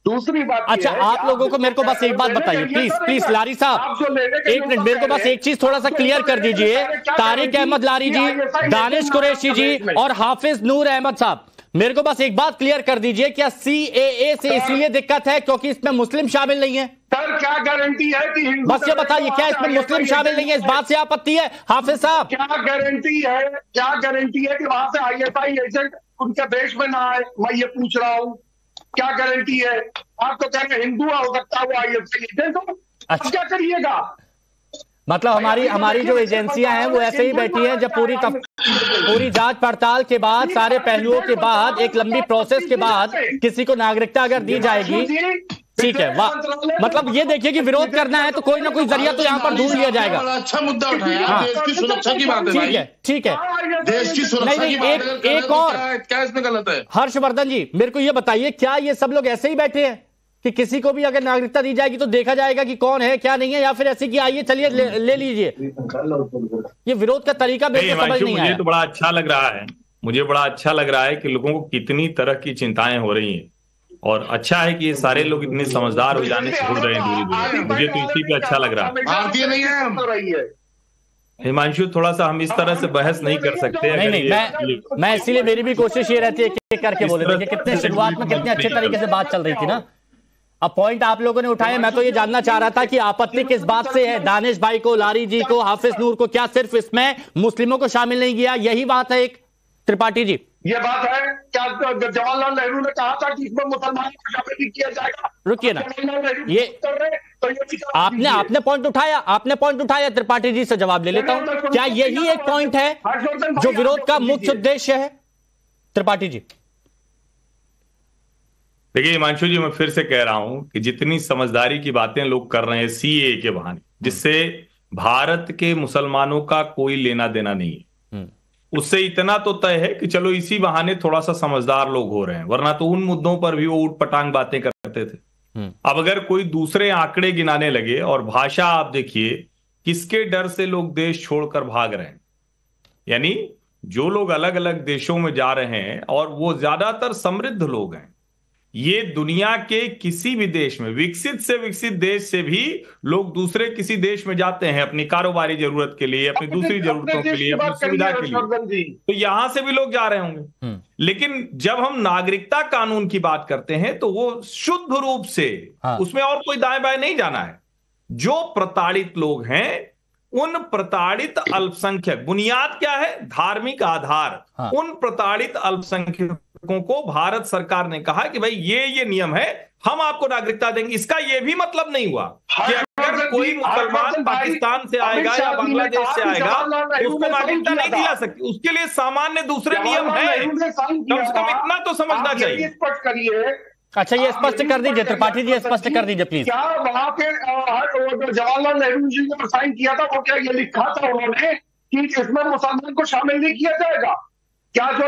दूसरी बात अच्छा, आप लोगों को मेरे को बस एक बात बताइए प्लीज प्लीज लारी साहब, एक मिनट मेरे को बस एक चीज थोड़ा सा क्लियर कर दीजिए। तारिक अहमद लारी जी, दानिश कुरैशी जी और हाफिज नूर अहमद साहब, मेरे को बस एक बात क्लियर कर दीजिए, क्या सीएए से इसलिए दिक्कत है क्योंकि इसमें मुस्लिम शामिल नहीं है? सर क्या गारंटी है कि हिंदू, बस ये बताइए क्या इसमें मुस्लिम शामिल नहीं है, इस बात से आपत्ति है हाफिज साहब? क्या गारंटी है, क्या गारंटी है कि वहां से आईएसआई एजेंट उनके देश में ना आए? मैं ये पूछ रहा हूँ, क्या गारंटी है? आप तो कह रहे हिंदू हो सकता है वो आईएसआई एजेंट हो, अच्छा क्या करिएगा? मतलब हमारी हमारी जो एजेंसियां हैं वो ऐसे ही बैठी हैं, जब पूरी तफ, पूरी जांच पड़ताल के बाद, सारे पहलुओं के बाद, एक लंबी प्रोसेस के बाद किसी को नागरिकता अगर दी जाएगी, ठीक है, वाह, मतलब ये देखिए कि विरोध करना है तो कोई ना कोई जरिया तो यहाँ पर ढूंढ लिया जाएगा। अच्छा मुद्दा उठाया, हाँ। देश की सुरक्षा की बात है, ठीक है ठीक है, देश की सुरक्षा की बात है, एक और क्या इसमें गलत है? हर्षवर्धन जी, मेरे को ये बताइए, क्या ये सब लोग ऐसे ही बैठे हैं कि किसी को भी अगर नागरिकता दी जाएगी तो देखा जाएगा कि कौन है क्या नहीं है, या फिर ऐसे कि आइए चलिए ले, ले लीजिए? ये विरोध का तरीका समझ नहीं आया। मुझे तो बड़ा अच्छा लग रहा है, मुझे बड़ा अच्छा लग रहा है कि लोगों को कितनी तरह की चिंताएं हो रही हैं, और अच्छा है कि ये सारे लोग इतने समझदार हो जाने से हो रहे हैं धीरे धीरे, मुझे तो इसी पे अच्छा लग रहा है। भारतीय नहीं है हिमांशु, थोड़ा सा हम इस तरह से बहस नहीं कर सकते। नहीं नहीं, मैं मैं इसीलिए मेरी भी कोशिश ये रहती है कि करके बोले, देखिए कितने शुरुआत में कितने अच्छे तरीके से बात चल रही थी ना। अब पॉइंट आप लोगों ने उठाए, मैं तो ये जानना चाह रहा था कि आपत्ति किस बात से है? दानिश भाई को, लारी जी को, हाफिज नूर को, क्या सिर्फ इसमें मुस्लिमों को शामिल नहीं किया, यही बात है? एक त्रिपाठी जी, ये बात है क्या? जवाहरलाल नेहरू ने कहा था कि इसमें मुसलमानों को शामिल नहीं किया जाएगा। रुकिए ना, ये तो ये आपने आपने पॉइंट उठाया, आपने पॉइंट उठाया, त्रिपाठी जी से जवाब ले लेता हूं। क्या यही एक पॉइंट है जो विरोध का मुख्य उद्देश्य है? त्रिपाठी जी, देखिए हिमांशु जी, मैं फिर से कह रहा हूं कि जितनी समझदारी की बातें लोग कर रहे हैं सीएए के बहाने, जिससे भारत के मुसलमानों का कोई लेना देना नहीं है, उससे इतना तो तय है कि चलो इसी बहाने थोड़ा सा समझदार लोग हो रहे हैं, वरना तो उन मुद्दों पर भी वो उठ पटांग बातें करते थे। अब अगर कोई दूसरे आंकड़े गिनाने लगे, और भाषा आप देखिए किसके डर से लोग देश छोड़कर भाग रहे हैं, यानी जो लोग अलग अलग देशों में जा रहे हैं, और वो ज्यादातर समृद्ध लोग हैं। ये दुनिया के किसी भी देश में, विकसित से विकसित देश से भी लोग दूसरे किसी देश में जाते हैं अपनी कारोबारी जरूरत के लिए, अपनी दूसरी जरूरतों के लिए, अपनी सुविधा के लिए, तो यहां से भी लोग जा रहे होंगे। लेकिन जब हम नागरिकता कानून की बात करते हैं तो वो शुद्ध रूप से, हाँ। उसमें और कोई दाएं बाएं नहीं जाना है। जो प्रताड़ित लोग हैं, उन प्रताड़ित अल्पसंख्यक, बुनियाद क्या है? धार्मिक आधार, हाँ। उन प्रताड़ित अल्पसंख्यकों को भारत सरकार ने कहा कि भाई ये ये नियम है, हम आपको नागरिकता देंगे। इसका ये भी मतलब नहीं हुआ कि अगर कोई मुसलमान पाकिस्तान से आएगा या बांग्लादेश से आएगा तो उसको नागरिकता नहीं दी जा सकती, उसके लिए सामान्य दूसरे नियम है। कम से कम इतना तो समझना चाहिए। स्पष्ट करिए। अच्छा, ये स्पष्ट कर दीजिए त्रिपाठी जी, स्पष्ट कर दीजिए प्लीज। क्या वहां पे जवाहरलाल नेहरू जी ने साइन किया था, वो क्या ये लिखा था उन्होंने कि इसमें मुसलमान को शामिल नहीं किया जाएगा? क्या जो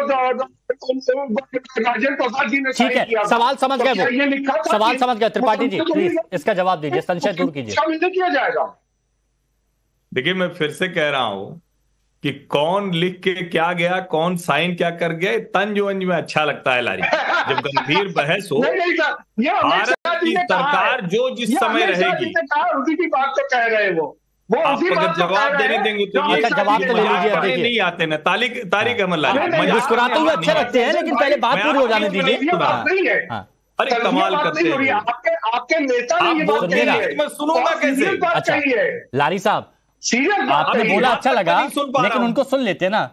राजेंद्र प्रसाद जी ने ठीक है, सवाल समझ गए, वो सवाल समझ गए। त्रिपाठी जी प्लीज इसका जवाब दीजिए, संशय दूर कीजिए। शामिल नहीं किया जाएगा। देखिए, मैं फिर से कह रहा हूं कि कौन लिख के क्या गया, कौन साइन क्या कर गया, तंज वंज में अच्छा लगता है लारी। जब गंभीर बहस हो, भारत की सरकार जो जिस समय रहेगी, उसी की बात तो कह रहे वो वो आप अगर जवाब देने देंगे तो ये जवाब तो ले लीजिए। नहीं आते ना तारिक तारिक अहमद लारी, मुस्कुराते हुए अच्छे लगते हैं, लेकिन पहले बात पूरी हो जाने दीजिए। अरे कमाल करते हैं आपके आपके नेता ने ये बात कही है, मैं सुनूंगा कैसे? अच्छा लारी साहब, आपने बोला अच्छा लगा, लेकिन उनको सुन लेते ना।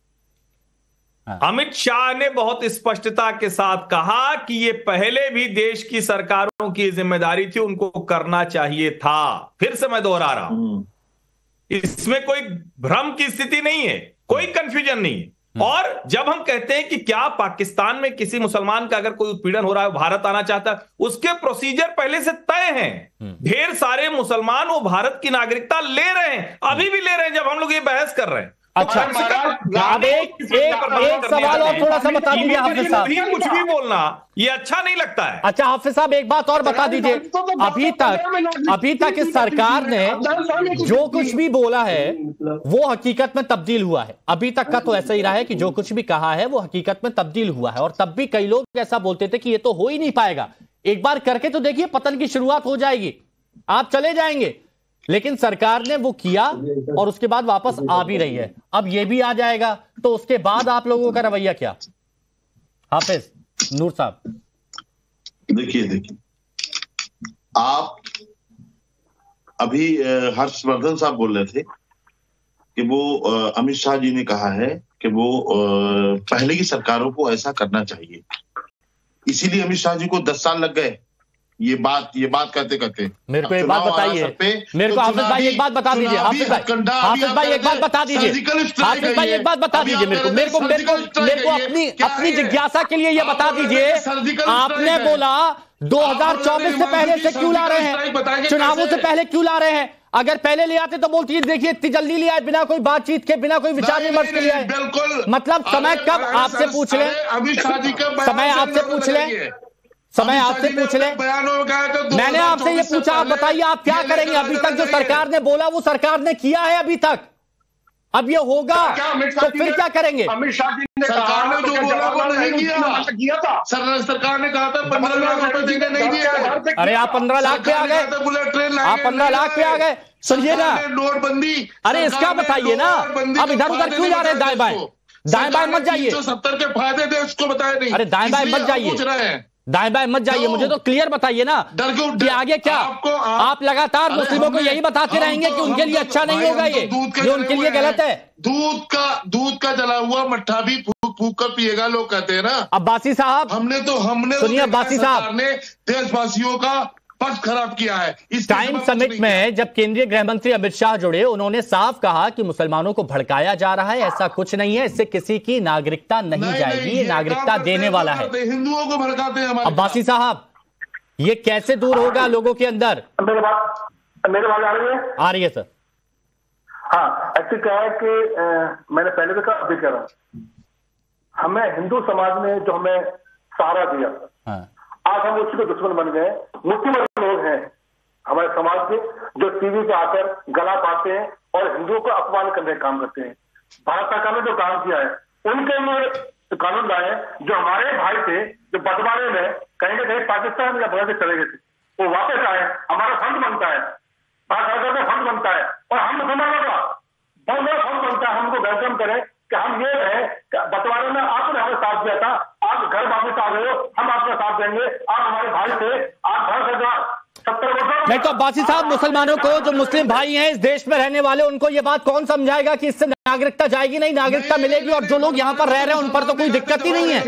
अमित शाह ने बहुत स्पष्टता के साथ कहा कि ये पहले भी देश की सरकारों की जिम्मेदारी थी, उनको करना चाहिए था। फिर से मैं दोहरा रहा हूं, इसमें कोई भ्रम की स्थिति नहीं है, कोई कंफ्यूजन नहीं है। और जब हम कहते हैं कि क्या पाकिस्तान में किसी मुसलमान का अगर कोई उत्पीड़न हो रहा है, भारत आना चाहता है, उसके प्रोसीजर पहले से तय हैं। ढेर सारे मुसलमान वो भारत की नागरिकता ले रहे हैं, अभी भी ले रहे हैं जब हम लोग ये बहस कर रहे हैं। अच्छा, अब एक एक एक सवाल और थोड़ा सा बता दीजिए हाफिज साहब। कुछ भी बोलना ये अच्छा नहीं लगता है। अच्छा हाफिज साहब, एक बात और बता दीजिए, अभी तक अभी तक इस सरकार ने जो कुछ भी बोला है वो हकीकत में तब्दील हुआ है। अभी तक का तो ऐसा ही रहा है कि जो कुछ भी कहा है वो हकीकत में तब्दील हुआ है, और तब भी कई लोग ऐसा बोलते थे कि ये तो हो ही नहीं पाएगा। एक बार करके तो देखिए, पतन की शुरुआत हो जाएगी, आप चले जाएंगे। लेकिन सरकार ने वो किया और उसके बाद वापस आ भी रही है, अब ये भी आ जाएगा, तो उसके बाद आप लोगों का रवैया क्या? हाफिज नूर साहब, देखिए देखिए आप अभी हर्षवर्धन साहब बोल रहे थे कि वो अमित शाह जी ने कहा है कि वो पहले की सरकारों को ऐसा करना चाहिए, इसीलिए अमित शाह जी को दस साल लग गए ये बात ये बात कहते कहते। मेरे को एक बात बताइए, मेरे को हाफिज भाई एक बात बता दीजिए, हाफिज भाई हाफिज भाई एक बात बता दीजिए, हाफिज भाई एक बात बता दीजिए मेरे को मेरे को मेरे को मेरे को अपनी अपनी जिज्ञासा के लिए ये बता दीजिए, आपने बोला दो हज़ार चौबीस से पहले से क्यों ला रहे हैं, चुनावों से पहले क्यों ला रहे हैं? अगर पहले ले आते तो बोलती देखिए इतनी जल्दी ले आए, बिना कोई बातचीत के, बिना कोई विचार विमर्श के लिए। बिल्कुल, मतलब समय कब आपसे पूछ ले, अमित शाह जी का समय आपसे पूछ ले, समय आपसे पूछ ले, मैंने आपसे ये पूछा, आप बताइए आप क्या करेंगे? अभी तक जो सरकार ने बोला वो सरकार ने किया है अभी तक, अब ये होगा तो फिर क्या करेंगे? अमित शाह जी ने सरकार ने जो बोला वो नहीं किया था, सरकार ने कहा था पंद्रह लाख रुपए देंगे, नहीं दिए। अरे आप पंद्रह लाख पे आ गए, बुलेट ट्रेन आप पंद्रह लाख पे आ गए, सुनिए ना, नोटबंदी। अरे इसका बताइए ना, अब इधर उधर क्यों जा रहे हैं दाएं बाएं? दाएं बाएं मत जाइए, जो सत्तर के फायदे थे उसको बताए नहीं। अरे दाएं बाएं मत जाइए, पूछ रहे हैं दाएं बाएं मत जाइए, मुझे तो क्लियर बताइए ना कि आगे क्या? आपको आप, आप लगातार मुस्लिमों को यही बताते रहेंगे कि उनके लिए अच्छा नहीं होगा, ये ये उनके लिए गलत है। दूध का दूध का जला हुआ मट्ठा भी फूक फूक कर पिएगा, लोग कहते हैं ना। अब्बासी साहब, हमने तो हमने सुनिए अब्बासी साहब ने देशवासियों का पक्ष खराब किया है। इस टाइम समिट में जब केंद्रीय गृह मंत्री अमित शाह जुड़े, उन्होंने साफ कहा कि मुसलमानों को भड़काया जा रहा है, ऐसा कुछ नहीं है, इससे किसी की नागरिकता नहीं, नहीं जाएगी, ये नागरिकता देने वाला है। हिंदुओं को भड़काते हैं हमारे। अब्बासी साहब, ये कैसे दूर होगा लोगों के अंदर? मेरे बात मेरे बात आ रही है? आ रही है सर। हाँ, ऐसे क्या है कि आ, मैंने पहले भी कहा, अभी कह रहा हूं, हमें हिंदू समाज ने जो हमें सहारा दिया, हाँ। आज हम उसी को दुश्मन बन गए। मुस्लिम लोग हैं हमारे समाज के जो टीवी पे आकर गला पाते हैं और हिंदुओं को अपमान करने का काम करते हैं। भारत सरकार ने जो काम किया है, उनके लिए कानून लाए जो हमारे भाई थे, जो बंटवारे में कहीं ना कहीं पाकिस्तान या बांग्लादेश चले गए थे, वो वापस आए। हमारा फंड बनता है, भारत सरकार का फंड बनता है और हम मुसलमानों का बहुत बड़ा फंड बनता है। हमको वेलकम करें कि हम ये है बंटवारे में आपने हमें साथ दिया था, आप घर वापस आ गए हो, हम आपका साथ देंगे, आप हमारे भाई थे, आप भारत सरकार सत्तर वर्षों। नहीं तो अब्बासी साहब, मुसलमानों को, जो मुस्लिम भाई हैं इस देश में रहने वाले, उनको ये बात कौन समझाएगा कि इससे नागरिकता जाएगी? नहीं, नागरिकता मिलेगी, और जो लोग यहाँ पर रह रहे हैं उन पर तो कोई दिक्कत ही नहीं है।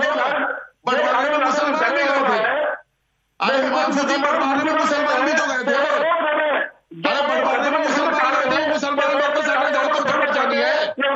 मुसलमान भी गए थे, अरे बंटवारे में मुसलमान भी तो गए थे, अरे बंटवारे में मुसलमान गए थे, मुसलमान वापस आने जाए तो खबर जानी है।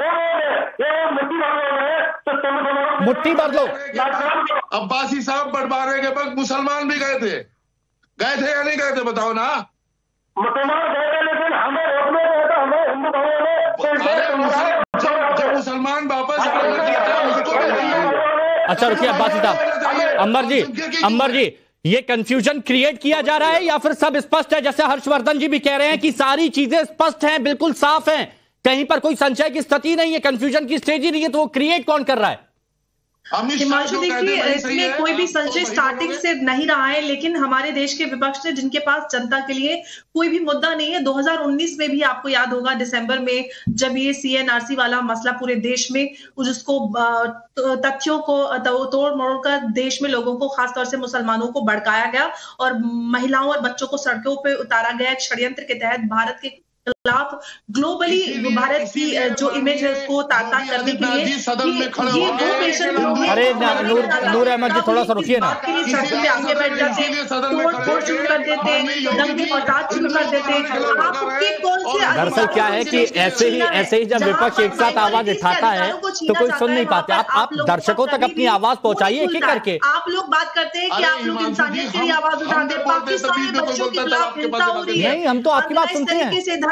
मुट्ठी भर लो। अब्बासी साहब, बंटवारे के वक्त मुसलमान भी गए थे, गए थे या नहीं गए थे, बताओ ना। मुसलमान गए थे, लेकिन हमें रोकने गए थे, हमें हिंदू भाइयों ने जब मुसलमान वापस उसको। अच्छा रुकिए अब्बासी साहब, अंबर जी अंबर जी ये कंफ्यूजन क्रिएट किया जा रहा है या फिर सब स्पष्ट है? जैसे हर्षवर्धन जी भी कह रहे हैं कि सारी चीजें स्पष्ट हैं, बिल्कुल साफ हैं, कहीं पर कोई संशय की स्थिति नहीं है, कंफ्यूजन की स्टेज ही नहीं है, तो वो क्रिएट कौन कर रहा है? हिमांशु, देखिए इसमें कोई भी संशय स्टार्टिंग से नहीं रहा है, लेकिन हमारे देश के विपक्ष ने, जिनके पास जनता के लिए कोई भी मुद्दा नहीं है, दो हज़ार उन्नीस में भी आपको याद होगा दिसंबर में जब ये सीएनआरसी वाला मसला पूरे देश में, जिसको तथ्यों को तोड़ मोड़ कर देश में लोगों को, खासतौर से मुसलमानों को भड़काया गया और महिलाओं और बच्चों को सड़कों पे उतारा गया एक षड्यंत्र के तहत भारत के खिलाफ। ग्लोबली भारत की जो इमेज है उसको ताक-ताक करने के लिए ये दो पेशेंट लोग हैं। अरे नूर नूर अहमद जी, थोड़ा सा रुकिए ना। सड़कों पे आके बैठ जाते, तोड़ फोड़ शुरू कर देते, दंगे फसाद शुरू कर देते। आपके कौन से दरअसल क्या है कि ऐसे ही ऐसे ही जब विपक्ष एक साथ आवाज उठाता है तो कोई सुन नहीं पाते। आप आप दर्शकों तक अपनी आवाज पहुंचाइए एक एक करके। आप लोग बात करते हैं कि आप लोग इंसानियत के लिए आवाज उठाते हैं, पाकिस्तानी बच्चों के खिलाफ हिंसा हो रही है। नहीं, हम तो आपकी बात सुनते हैं। धर्म की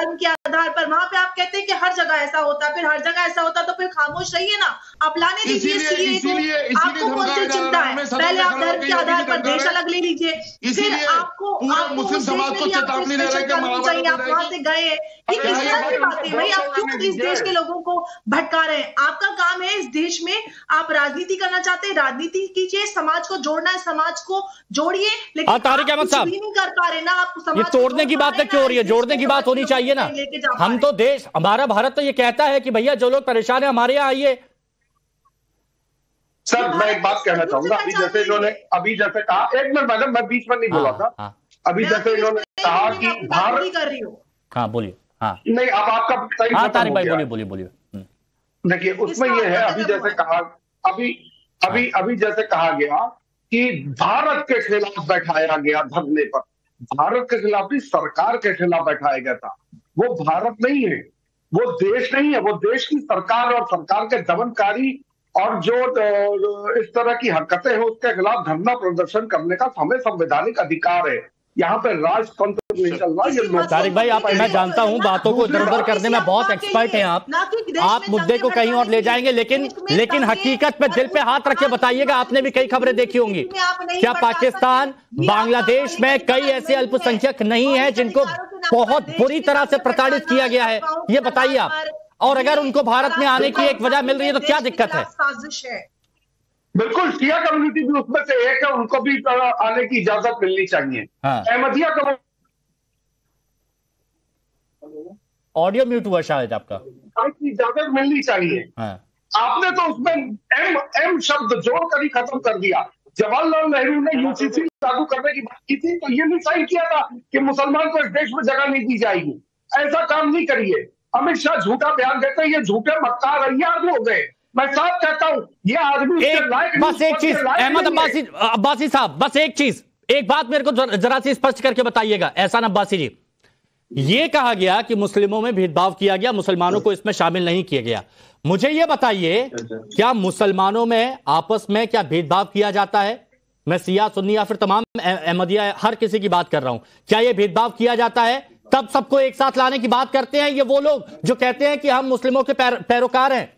आधार पर, वहां पे आप कहते हैं कि हर जगह ऐसा होता है, फिर हर जगह ऐसा होता तो फिर खामोश रहिए ना, आप लाने दीजिए सीए को। आपको कौन सी चिंता है? पहले आप धर्म के आधार पर देश अलग ले लीजिए, फिर आपको मुस्लिम समाज को चेतावनी दे रहे चाहिए, आप वहां से गए। ये किस तरह की बातें भाई? आप क्यों इस देश के लोगों को भटका रहे हैं? आपका काम है इस देश में, आप राजनीति करना चाहते हैं, राजनीति कीजिए, समाज को जोड़ना है, समाज को जोड़िए, लेकिन तारिक अहमद साहब नहीं कर पा रहे ना आप। ये तोड़ने की बात क्यों हो रही है? जोड़ने की बात होनी चाहिए ना। हम तो देश, हमारा भारत तो ये कहता है कि भैया जो लोग परेशान है हमारे यहाँ आइए। सर मैं एक बात कहना चाहूंगा, अभी जैसे इन्होंने अभी जैसे कहा, एक मिनट मैडम मैं बीच में नहीं बोला था, अभी जैसे इन्होंने कहा कि भारत कर रही हो। हाँ बोलिए। हाँ नहीं, अब आपका सही हाँ तारिक भाई बोलिए बोलिए बोलिए। देखिए उसमें ये है, अभी जैसे कहा अभी अभी अभी जैसे कहा गया कि भारत के खिलाफ बैठाया गया धरने पर, भारत के खिलाफ नहीं, सरकार के खिलाफ बैठाया गया था। वो भारत नहीं है, वो देश नहीं है, वो देश की सरकार और सरकार के दमनकारी और जो इस तरह की हरकतें हैं उसके खिलाफ धरना प्रदर्शन करने का हमें संवैधानिक अधिकार है। यहाँ पे राजतंत्र नहीं चल रहा। ये तारिक भाई आप, मैं जानता हूं बातों को इधर उधर करने में बहुत एक्सपर्ट हैं आप आप मुद्दे को कहीं और ले जाएंगे, लेकिन लेकिन हकीकत पे दिल पे हाथ रख के बताइएगा, आपने भी कई खबरें देखी होंगी, क्या पाकिस्तान बांग्लादेश में कई ऐसे अल्पसंख्यक नहीं है जिनको बहुत बुरी तरह से प्रताड़ित किया गया है? ये बताइए आप। और अगर उनको भारत में आने की एक वजह मिल रही है तो क्या दिक्कत है? बिल्कुल, शिया कम्युनिटी भी उसमें से एक है, उनको भी आने की इजाजत मिलनी चाहिए। अहमदिया का ऑडियो म्यूट हुआ शायद आपका, की इजाजत मिलनी चाहिए। आपने तो उसमें एम एम शब्द जोड़कर ही खत्म कर दिया। जवाहरलाल नेहरू ने यूसीसी लागू करने की बात की थी तो ये नहीं साइन किया था कि मुसलमान को इस देश में जगह नहीं दी जाएगी। ऐसा काम नहीं करिए। अमित शाह झूठा बयान देते हैं, ये झूठे मक्कार अय्यार हो गए। मैं साफ कहता हूं ये आदमी एक, बस एक चीज अहमद अब्बासी अब्बासी साहब, बस एक चीज, एक बात मेरे को जरा सी स्पष्ट करके बताइएगा एहसान अब्बासी जी। ये कहा गया कि मुस्लिमों में भेदभाव किया गया, मुसलमानों को इसमें शामिल नहीं किया गया। मुझे यह बताइए, क्या मुसलमानों में आपस में क्या भेदभाव किया जाता है? मैं सिया सुन्नी या फिर तमाम अहमदिया हर किसी की बात कर रहा हूं, क्या यह भेदभाव किया जाता है? तब सबको एक साथ लाने की बात करते हैं ये वो लोग जो कहते हैं कि हम मुस्लिमों के पैर, पैरोकार हैं।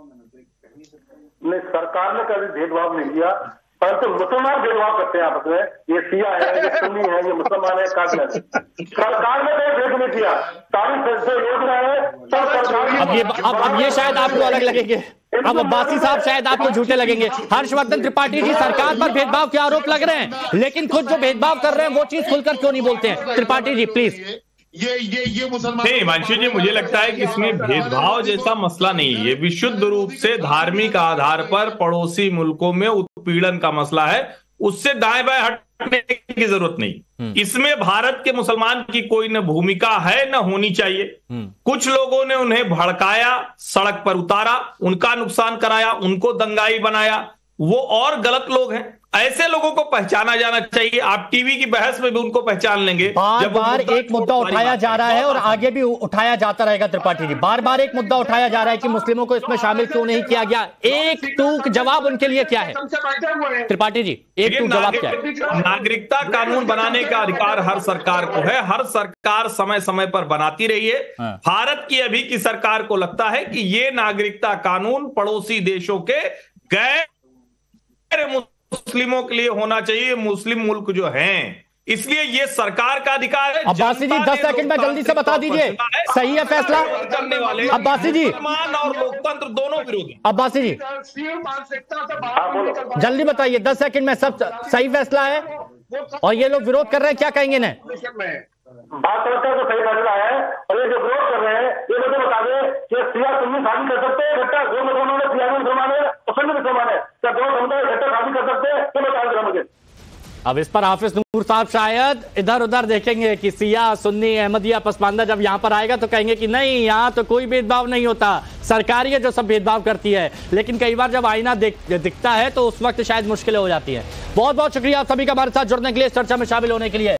नहीं, सरकार ने कभी भेदभाव नहीं किया, परंतु मुसलमान भेदभाव करते हैं आपस में। ये शिया है, ये सुन्नी है, ये मुसलमान है, काफिर है। सरकार ने कोई भेद नहीं किया। सारी जो योजना है सब सरकार। अब ये अब अब ये शायद आपको अलग लगेंगे, अब अब्बासी साहब शायद आपको झूठे लगेंगे। हर्षवर्धन त्रिपाठी जी, सरकार पर भेदभाव के आरोप लग रहे हैं, लेकिन खुद जो भेदभाव कर रहे हैं वो चीज खुलकर क्यों नहीं बोलते हैं? त्रिपाठी जी प्लीज। ये ये ये मुसलमान नहीं हिमांशु जी, मुझे लगता है कि इसमें भेदभाव जैसा मसला नहीं है। ये विशुद्ध रूप से धार्मिक आधार पर पड़ोसी मुल्कों में उत्पीड़न का मसला है, उससे दाएं बाएं हटने की जरूरत नहीं। इसमें भारत के मुसलमान की कोई न भूमिका है न होनी चाहिए। कुछ लोगों ने उन्हें भड़काया, सड़क पर उतारा, उनका नुकसान कराया, उनको दंगाई बनाया, वो और गलत लोग हैं। ऐसे लोगों को पहचाना जाना चाहिए। आप टीवी की बहस में भी उनको पहचान लेंगे। बार बार एक मुद्दा उठाया जा रहा है और आगे भी उठाया जाता रहेगा। त्रिपाठी जी, बार बार एक मुद्दा उठाया जा रहा है कि मुस्लिमों को इसमें शामिल क्यों नहीं किया गया। एक टूक जवाब उनके लिए क्या है? त्रिपाठी जी, एक टूक जवाब क्या है? नागरिकता कानून बनाने का अधिकार हर सरकार को है, हर सरकार समय समय पर बनाती रही है। भारत की अभी की सरकार को लगता है कि ये नागरिकता कानून पड़ोसी देशों के गैर मुस्लिमों के लिए होना चाहिए, मुस्लिम मुल्क जो हैं, इसलिए ये सरकार का अधिकार है। अब्बासी जी दस सेकंड में जल्दी से बता दीजिए, सही है फैसला करने वाले अब्बासी जी? मुसलमान और लोकतंत्र दोनों विरोधी। अब्बासी जी जल्दी बताइए, दस सेकंड में, सब सही फैसला है और ये लोग विरोध कर रहे हैं, क्या कहेंगे इन्हें? बात करते हैं तो सही फैसला है, और ये जो विरोध कर रहे हैं ये लोग बता दें कि सिया सुन्नी शादी कर सकते हैं, घट्टा दो मुसलमान है, सिया मुसलमान है और सुन्नी मुसलमान है, क्या दो समुदाय घट्टा शादी कर सकते हैं? तो बता दें मुझे। अब इस पर हाफिज नूर साहब शायद इधर उधर देखेंगे कि सिया सुन्नी अहमदिया पसमानदा जब यहां पर आएगा तो कहेंगे कि नहीं, यहां तो कोई भेदभाव नहीं होता, सरकार ही जो सब भेदभाव करती है। लेकिन कई बार जब आईना दिखता है तो उस वक्त शायद मुश्किलें हो जाती है। बहुत बहुत शुक्रिया आप सभी का हमारे साथ जुड़ने के लिए, चर्चा में शामिल होने के लिए।